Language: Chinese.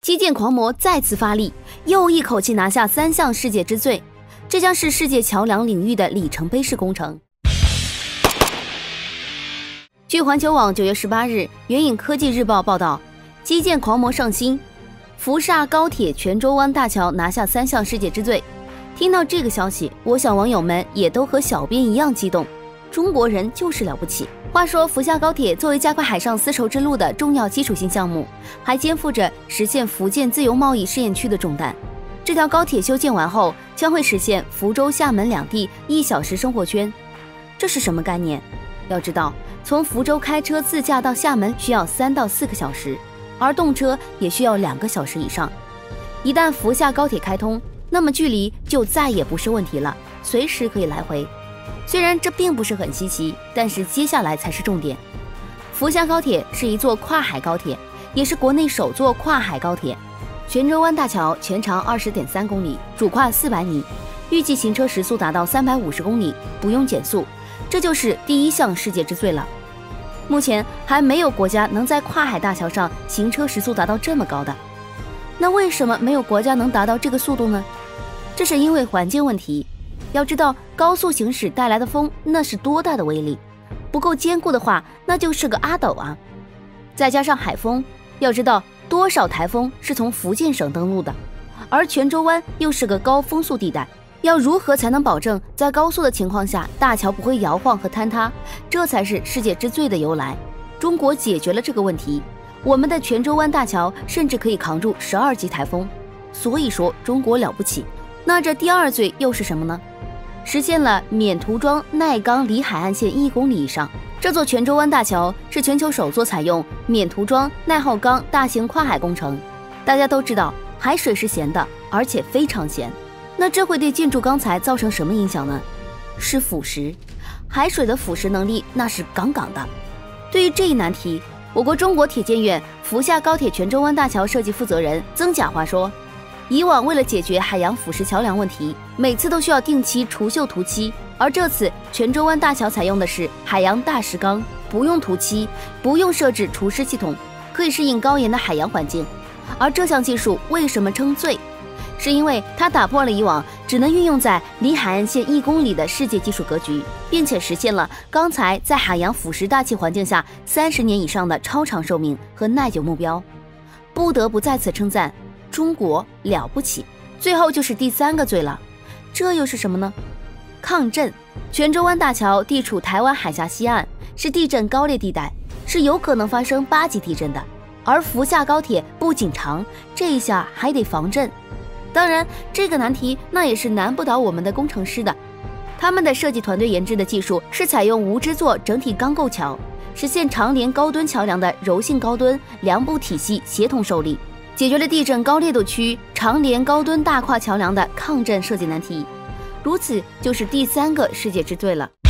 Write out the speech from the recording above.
基建狂魔再次发力，又一口气拿下3项世界之最，这将是世界桥梁领域的里程碑式工程。据环球网9月18日援引科技日报报道，基建狂魔上新，福厦高铁泉州湾大桥拿下3项世界之最。听到这个消息，我想网友们也都和小编一样激动。中国人就是了不起。话说，福厦高铁作为加快海上丝绸之路的重要基础性项目，还肩负着实现福建自由贸易试验区的重担。这条高铁修建完后，将会实现福州、厦门两地1小时生活圈。这是什么概念？要知道，从福州开车自驾到厦门需要3到4个小时，而动车也需要2个小时以上。一旦福厦高铁开通，那么距离就再也不是问题了，随时可以来回。虽然这并不是很稀奇，但是接下来才是重点。福厦高铁是一座跨海高铁，也是国内首座跨海高铁。泉州湾大桥全长20.3公里，主跨400米，预计行车时速达到350公里，不用减速，这就是第1项世界之最了。目前还没有国家能在跨海大桥上行车时速达到这么高的。那为什么没有国家能达到这个速度呢？这是因为环境问题。要知道，高速行驶带来的风那是多大的威力，不够坚固的话，那就是个阿斗啊！再加上海风，要知道多少台风是从福建省登陆的，而泉州湾又是个高风速地带，要如何才能保证在高速的情况下，大桥不会摇晃和坍塌？这才是世界之最的由来。中国解决了这个问题，我们的泉州湾大桥甚至可以扛住12级台风，所以说中国了不起。那这第2最又是什么呢？实现了免涂装耐钢离海岸线1公里以上。这座泉州湾大桥是全球首座采用免涂装耐耗钢大型跨海工程。大家都知道，海水是咸的，而且非常咸。那这会对建筑钢材造成什么影响呢？是腐蚀。海水的腐蚀能力那是杠杠的。对于这一难题，我国中国铁建院福厦高铁泉州湾大桥设计负责人曾甲华说，以往为了解决海洋腐蚀桥梁问题，每次都需要定期除锈涂漆，而这次泉州湾大桥采用的是海洋大石钢，不用涂漆，不用设置除湿系统，可以适应高盐的海洋环境。而这项技术为什么称最？是因为它打破了以往只能运用在离海岸线1公里的世界技术格局，并且实现了钢材在海洋腐蚀大气环境下30年以上的超长寿命和耐久目标。不得不再次称赞中国了不起。最后就是第3个最了，这又是什么呢？抗震。泉州湾大桥地处台湾海峡西岸，是地震高烈地带，是有可能发生8级地震的。而福厦高铁不仅长，这一下还得防震。当然，这个难题那也是难不倒我们的工程师的。他们的设计团队研制的技术是采用无支座整体钢构桥，实现长连高墩桥梁的柔性高墩梁部体系协同受力，解决了地震高烈度区长连高墩大跨桥梁的抗震设计难题。如此就是第3个世界之最了。